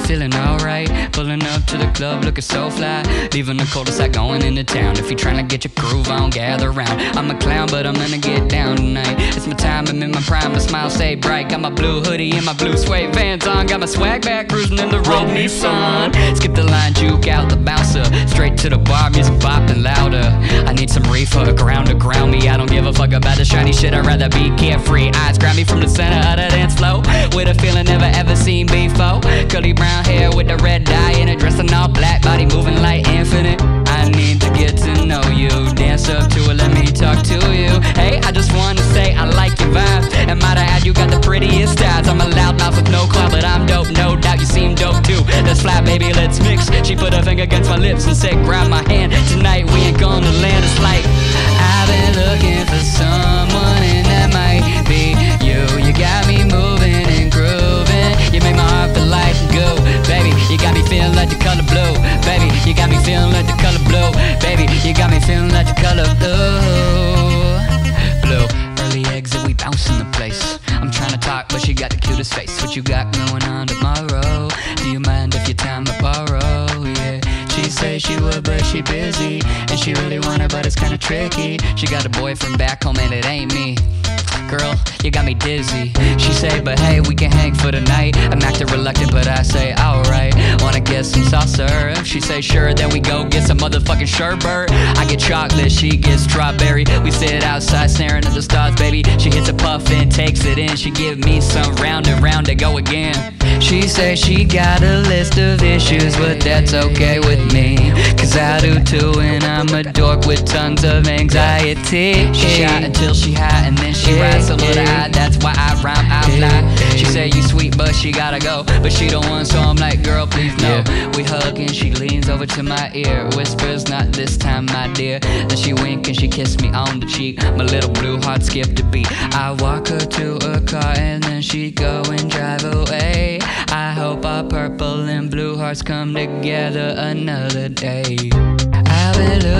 feeling alright. Pulling up to the club looking so fly. Leaving the cul-de-sac going into town. If you're trying to get your groove on, gather round. I'm a clown, but I'm gonna get down tonight. It's my time, I'm in my prime, my smile stay bright. Got my blue hoodie and my blue suede Vans on. Got my swag back, cruising in the road Nissan. Skip the line, juke out the bouncer. Straight to the bar, music popping louder. I need some reefer, ground to ground me. I don't give a fuck about the shiny shit, I'd rather be carefree. Eyes grab me from the center of the dance floor, with a feeling never ever seen before. Curly brown hair with the red dye and a dress in all black, body moving like infinite. I need to get to know you, dance up to it, let me talk to you. Hey, I just wanna say I like your vibes, and might I add you got the prettiest styles. I'm a loudmouth with no clout, but I'm dope, no doubt you seem dope too. Let's fly, baby, let's mix. She put her finger against my lips and said grab my hand. Tonight we ain't gonna land. It's like I've been looking for someone, and that might be you. You got me moving and grooving, you make my heart feel like go. Baby, you got me feeling like the color blue. Baby, you got me feeling like the color blue. Baby, you got me feeling like the color blue. Blue, early exit, we bouncing the place. I'm trying to talk, but she got the cutest face. What you got going on tomorrow? Do you mind if your time to borrow? Yeah. She say she would, but she busy, and she really want it, but it's kinda tricky. She got a boyfriend back home and it ain't me. Girl, you got me dizzy. She say, but hey, we can hang for the night. I'm acting reluctant, but I say, alright. Wanna get some salsa? She say, sure, then we go get some motherfucking sherbet. I get chocolate, she gets strawberry. We sit outside staring at the stars, baby. She hits a puff and takes it in. She give me some round and round to go again. She say she got a list of issues, but that's okay with me, cause I do too, and I'm a dork with tons of anxiety. She shot until she hot, and then she rides so little high. That's why I rhyme out loud. She say you sweet, but she gotta go. But she don't want, so I'm like, girl, please no. We hug and she leans over to my ear, whispers, not this time, my dear. Then she wink and she kiss me on the cheek. My little blue heart skipped a beat. I walk her to a car and then she go and drive away. I hope our purple and blue hearts come together another day. I've been